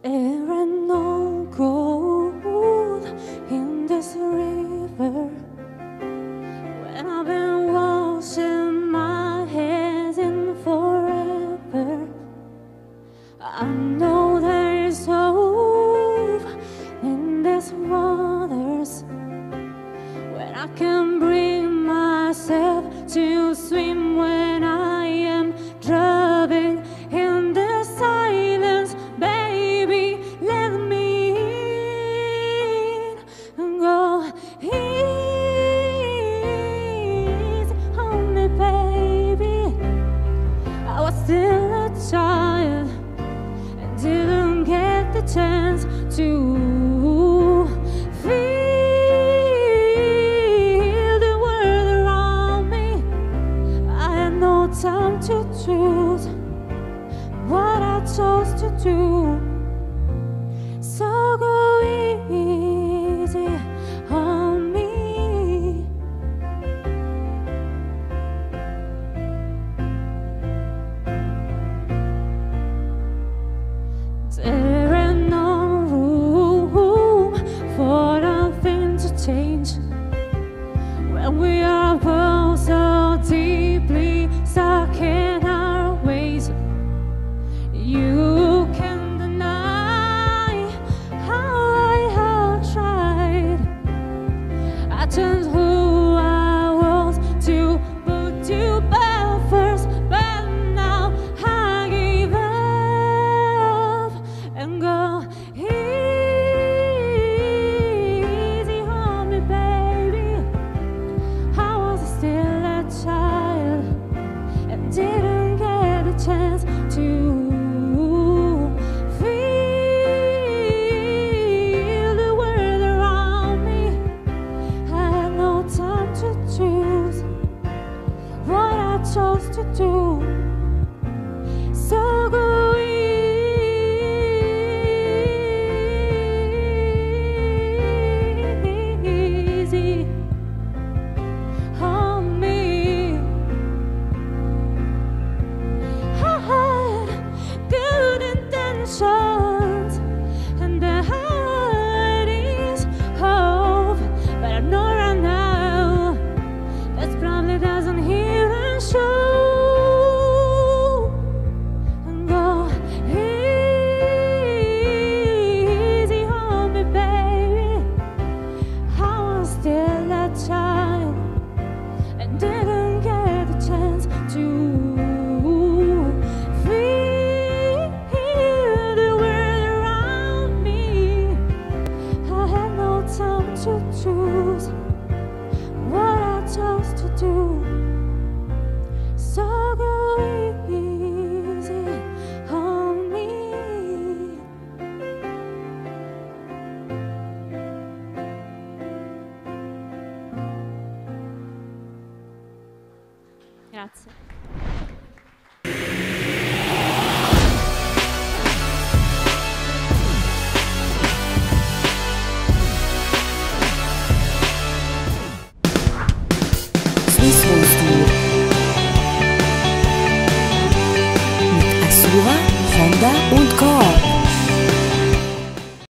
There ain't no gold in this river. When I've been washing my hands in forever, I know there is hope in these waters. When I can bring myself to swim, when I am drowning in the silence, baby, let me in and go easy on me, baby. I was still a child and didn't get the chance to feel the world around me. I had no time to choose what I chose to do. So go easy on me. There ain't no room for nothing to change when we are both so deeply stuck in our ways. You can deny how I have tried. I changed who I was to put you back first, but now I give up and go easy on me, baby. I was still a child and didn't get a chance to feel the world around me. I had no time to choose what I chose to do. So go easy on me. I had good intentions and the heart is hope, but I know right now that probably doesn't even show. And go easy on me, baby. I was still a child and didn't get a chance to feel the world around me. I had no time to choose what I chose to do. So go easy on me. Grazie. Swiss Rose Tour mit Asura, Honda und Core.